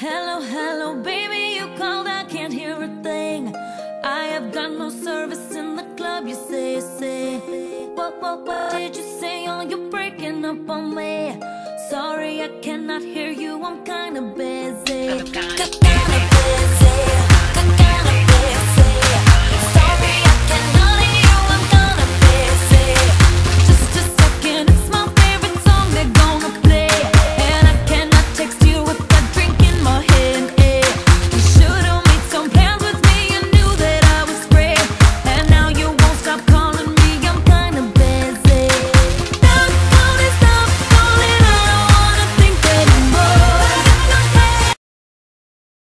Hello, hello, baby, you called, I can't hear a thing. I have got no service in the club, you say. What did you say? Oh, you're breaking up on me. Sorry, I cannot hear you, I'm kinda busy. Kinda busy.